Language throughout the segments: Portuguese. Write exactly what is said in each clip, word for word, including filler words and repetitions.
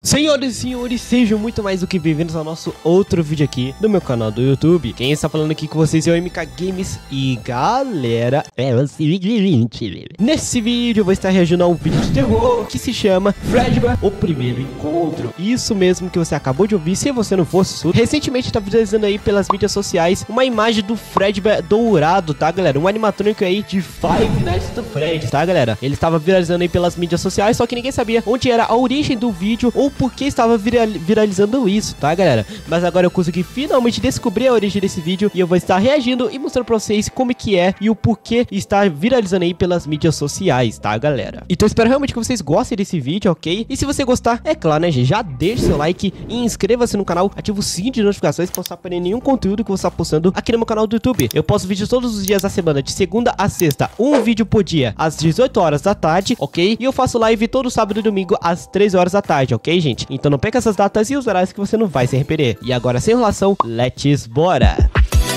Senhoras e senhores, sejam muito mais do que bem-vindos ao nosso outro vídeo aqui no meu canal do YouTube. Quem está falando aqui com vocês é o M K Games. E galera, é o seguinte: nesse vídeo eu vou estar reagindo a um vídeo de terror que se chama Fredbear, o primeiro encontro. Isso mesmo que você acabou de ouvir, se você não fosse surdo. Recentemente tá viralizando aí pelas mídias sociais uma imagem do Fredbear dourado, tá galera? Um animatrônico aí de Five Nights at Freddy's, tá galera? Ele estava viralizando aí pelas mídias sociais, só que ninguém sabia onde era a origem do vídeo ou por que estava viral, viralizando isso, tá galera? Mas agora eu consegui finalmente descobrir a origem desse vídeo e eu vou estar reagindo e mostrando pra vocês como que é e o porquê está viralizando aí pelas mídias sociais, tá galera? Então eu espero realmente que vocês gostem desse vídeo, ok? E se você gostar, é claro, né gente, já deixa seu like e inscreva-se no canal, ativa o sininho de notificações pra não estar perdendo nenhum conteúdo que eu vou estar postando aqui no meu canal do YouTube. Eu posto vídeos todos os dias da semana, de segunda a sexta, um vídeo por dia, às dezoito horas da tarde, ok? E eu faço live todo sábado e domingo às três horas da tarde, ok gente? Então não perca essas datas e os horários que você não vai se arrepender. E agora, sem enrolação, let's bora!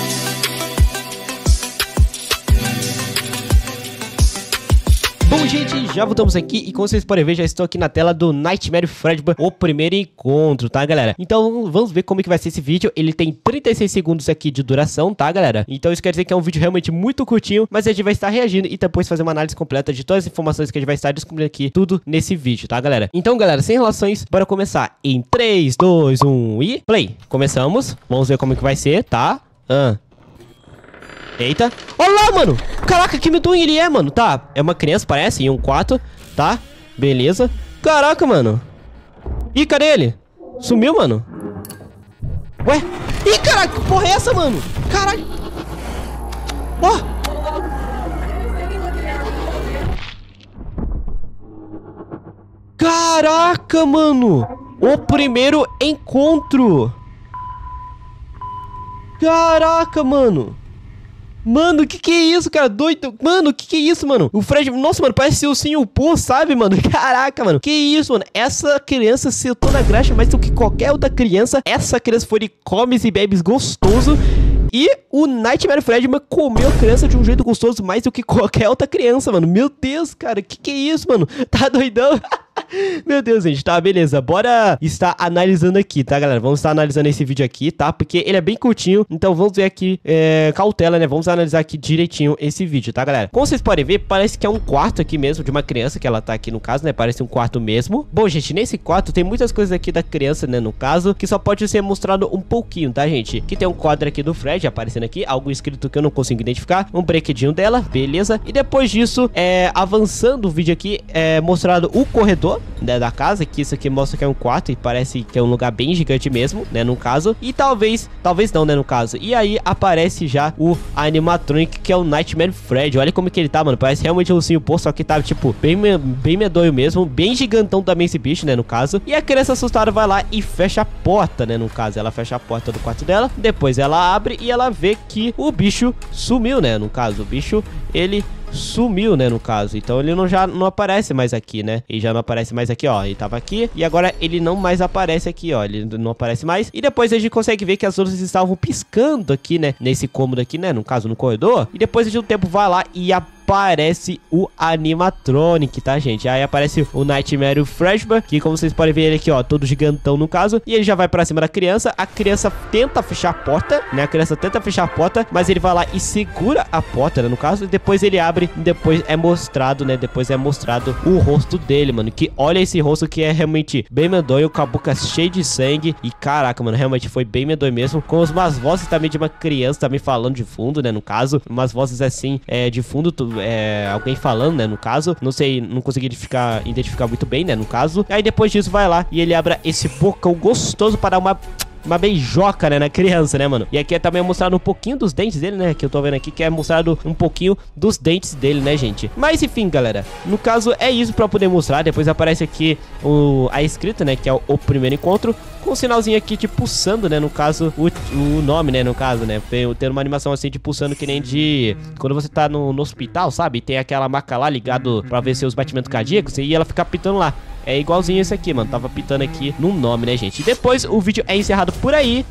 Bom, gente, já voltamos aqui e como vocês podem ver, já estou aqui na tela do Nightmare Fredbear, o primeiro encontro, tá, galera? Então, vamos ver como é que vai ser esse vídeo. Ele tem trinta e seis segundos aqui de duração, tá, galera? Então, isso quer dizer que é um vídeo realmente muito curtinho, mas a gente vai estar reagindo e depois fazer uma análise completa de todas as informações que a gente vai estar descobrindo aqui, tudo nesse vídeo, tá, galera? Então, galera, sem relações, bora começar em três, dois, um e play! Começamos, vamos ver como é que vai ser, tá? Ah... Eita. Olha lá, mano. Caraca, que medonho ele é, mano. Tá, é uma criança, parece, em um quarto. Tá, beleza. Caraca, mano. Ih, cadê ele? Sumiu, mano. Ué? Ih, caraca, que porra é essa, mano? Caralho. Ó. Caraca, mano. O primeiro encontro. Caraca, mano. Mano, que que é isso, cara? Doido. Mano, que que é isso, mano? O Fred... Nossa, mano, parece o Ursinho Pooh, sabe, mano? Caraca, mano. Que isso, mano? Essa criança sentou na graxa mais do que qualquer outra criança. Essa criança foi de comes e bebes gostoso. E o Nightmare Fredbear comeu a criança de um jeito gostoso mais do que qualquer outra criança, mano. Meu Deus, cara. Que que é isso, mano? Tá doidão? Meu Deus, gente, tá, beleza. Bora estar analisando aqui, tá, galera? Vamos estar analisando esse vídeo aqui, tá? Porque ele é bem curtinho, então vamos ver aqui, é, cautela, né? Vamos analisar aqui direitinho esse vídeo, tá, galera? Como vocês podem ver, parece que é um quarto aqui mesmo de uma criança, que ela tá aqui no caso, né? Parece um quarto mesmo. Bom, gente, nesse quarto tem muitas coisas aqui da criança, né? No caso, que só pode ser mostrado um pouquinho, tá, gente? Aqui tem um quadro aqui do Fred aparecendo aqui, algo escrito que eu não consigo identificar, um brequedinho dela, beleza? E depois disso, é, avançando o vídeo aqui, é mostrado o corredor, né, da casa, que isso aqui mostra que é um quarto e parece que é um lugar bem gigante mesmo, né, no caso, e talvez, talvez não, né, no caso, e aí aparece já o animatronic, que é o Nightmare Fred. Olha como que ele tá, mano, parece realmente um Ursinho Pooh, só que tá, tipo, bem, bem medonho mesmo, bem gigantão também esse bicho, né, no caso, e a criança assustada vai lá e fecha a porta, né, no caso, ela fecha a porta do quarto dela, depois ela abre e ela vê que o bicho sumiu, né, no caso, o bicho, ele sumiu, né, no caso. Então ele não, já não aparece mais aqui, né? Ele já não aparece mais aqui, ó. Ele tava aqui e agora ele não mais aparece aqui, ó. Ele não aparece mais. E depois a gente consegue ver que as luzes estavam piscando aqui, né? Nesse cômodo aqui, né? No caso, no corredor. E depois de um tempo vai lá e aparece o animatronic, tá, gente? Aí aparece o Nightmare Fredbear, que como vocês podem ver ele aqui, ó, todo gigantão no caso. E ele já vai pra cima da criança. A criança tenta fechar a porta, né? A criança tenta fechar a porta, mas ele vai lá e segura a porta, né? No caso. E depois ele abre e depois é mostrado, né? Depois é mostrado o rosto dele, mano. Que olha esse rosto que é realmente bem medonho, com a boca cheia de sangue. E caraca, mano, realmente foi bem medonho mesmo. Com umas vozes também de uma criança também falando de fundo, né? No caso, umas vozes assim, é, de fundo, é, alguém falando, né? No caso, não sei, não consegui identificar, identificar muito bem, né? No caso. Aí depois disso vai lá e ele abre esse bocão gostoso para dar uma... uma beijoca, né, na criança, né, mano? E aqui é também mostrado um pouquinho dos dentes dele, né? Que eu tô vendo aqui que é mostrado um pouquinho dos dentes dele, né, gente? Mas enfim, galera, no caso é isso pra poder mostrar. Depois aparece aqui o, a escrita, né, que é o, o primeiro encontro, com um sinalzinho aqui de pulsando, né, no caso, o, o nome, né, no caso, né? Tem, tem uma animação assim de pulsando que nem de... quando você tá no, no hospital, sabe? Tem aquela maca lá ligado pra ver seus batimentos cardíacos e ela fica pitando lá. É igualzinho esse aqui, mano. Tava pitando aqui no nome, né, gente? E depois o vídeo é encerrado por aí e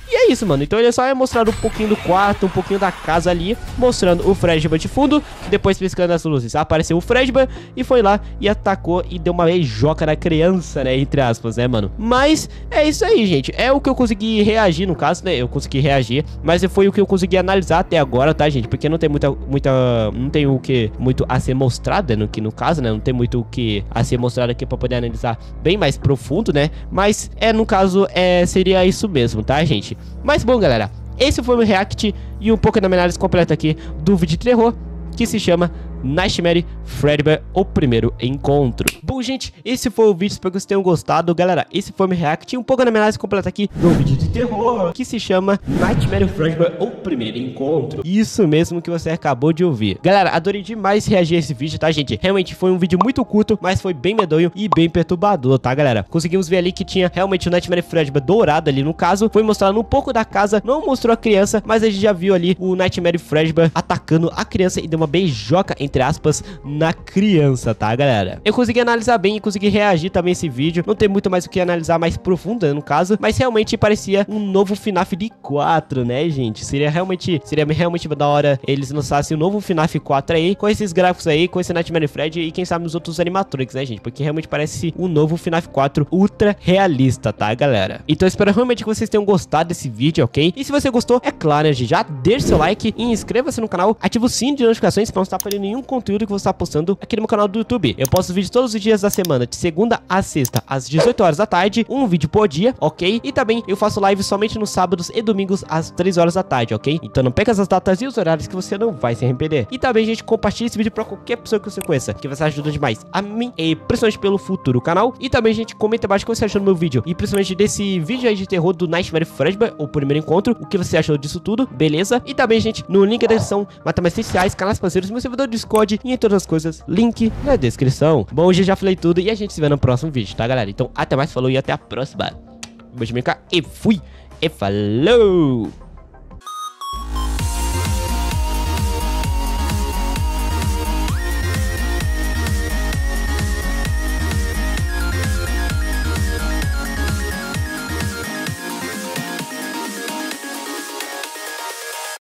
E é isso, mano. Então ele só é mostrado um pouquinho do quarto, um pouquinho da casa ali, mostrando o Fredbear de fundo. Depois piscando as luzes, apareceu o Fredbear e foi lá e atacou e deu uma beijoca na criança, né? Entre aspas, né, mano? Mas é isso aí, gente. É o que eu consegui reagir, no caso, né? Eu consegui reagir, mas foi o que eu consegui analisar até agora, tá, gente? Porque não tem muita, muita, não tem o que muito a ser mostrado, né? No que no caso, né? Não tem muito o que a ser mostrado aqui pra poder analisar bem mais profundo, né? Mas é, no caso, é, seria isso mesmo, tá, gente? Mas bom, galera, esse foi o react e um pouco da minha análise completa aqui do vídeo de terror que se chama Nightmare Fredbear, o primeiro encontro. Bom, gente, esse foi o vídeo, espero que vocês tenham gostado. Galera, esse foi o meu react e um pouco da minha análise completa aqui do vídeo de terror que se chama Nightmare Fredbear, o primeiro encontro. Isso mesmo que você acabou de ouvir. Galera, adorei demais reagir a esse vídeo, tá, gente? Realmente foi um vídeo muito curto, mas foi bem medonho e bem perturbador, tá, galera? Conseguimos ver ali que tinha realmente o Nightmare Fredbear dourado ali no caso. Foi mostrando um pouco da casa, não mostrou a criança, mas a gente já viu ali o Nightmare Fredbear atacando a criança e deu uma beijoca, entre aspas, na criança, tá, galera? Eu consegui analisar bem e consegui reagir também esse vídeo. Não tem muito mais o que analisar mais profundo, né, no caso, mas realmente parecia um novo FNAF de quatro, né, gente? Seria realmente, seria realmente da hora eles lançassem um novo FNAF quatro aí, com esses gráficos aí, com esse Nightmare Fred e quem sabe nos outros animatronics, né, gente? Porque realmente parece um novo FNAF quatro ultra realista, tá, galera? Então eu espero realmente que vocês tenham gostado desse vídeo, ok? E se você gostou, é claro, né, gente? Já deixa seu like e inscreva-se no canal, ativa o sininho de notificações pra não estar perdendo nenhum conteúdo que você está postando aqui no meu canal do YouTube. Eu posto vídeos todos os dias da semana, de segunda a sexta, às dezoito horas da tarde, um vídeo por dia, ok? E também eu faço live somente nos sábados e domingos às três horas da tarde, ok? Então não perca as datas e os horários que você não vai se arrepender. E também, gente, compartilhe esse vídeo pra qualquer pessoa que você conheça, que você ajuda demais a mim e principalmente pelo futuro canal. E também, gente, comenta abaixo o que você achou do meu vídeo e principalmente desse vídeo aí de terror do Nightmare Fredbear, o primeiro encontro, o que você achou disso tudo, beleza? E também, gente, no link da descrição, matérias essenciais, canais parceiros, meu servidor do Discord e em todas as coisas, link na descrição. Bom, hoje eu já falei tudo e a gente se vê no próximo vídeo, tá, galera? Então, até mais, falou e até a próxima. Beijo, minha cara, e fui, e falou!